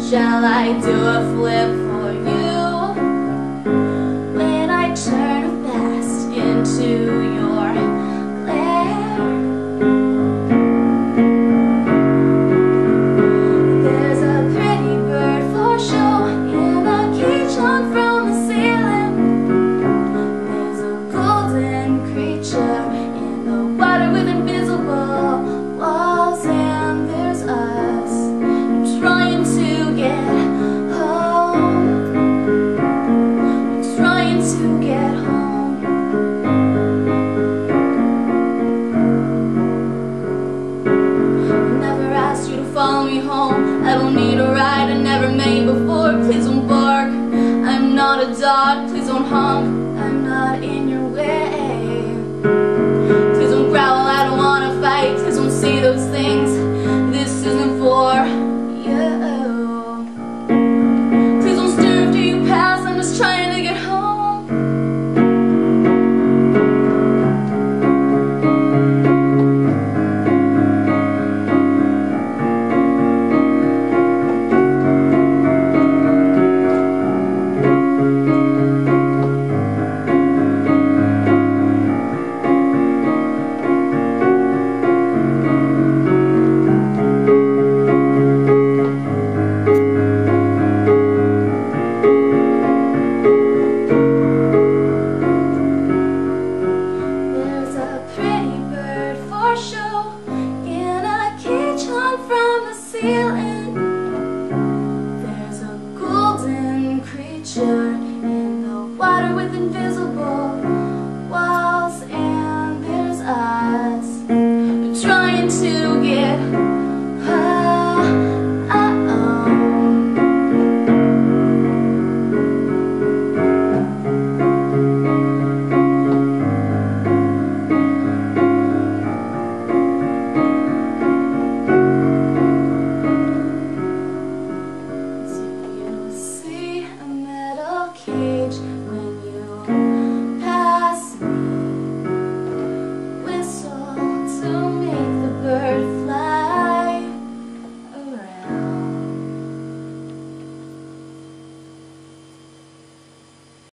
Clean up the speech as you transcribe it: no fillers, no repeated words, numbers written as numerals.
Shall I do a flip for you when I turn fast into your glare? There's a pretty bird for show in a cage hung from the ceiling. There's a golden creature in the water with invisible walls, and there's us trying to get home. We're trying to get home. I never asked you to follow me home. I don't need a ride I never made before. Please don't bark, I'm not a dog. Please don't honk, I'm not in your way. Please don't growl, I don't wanna fight. Please don't say those things, this isn't for you. Please don't stare after you pass, I'm just trying to get home. There's a pretty bird for show in a cage hung from the ceiling. There's a golden creature in the water with invisible walls, and there's us trying to get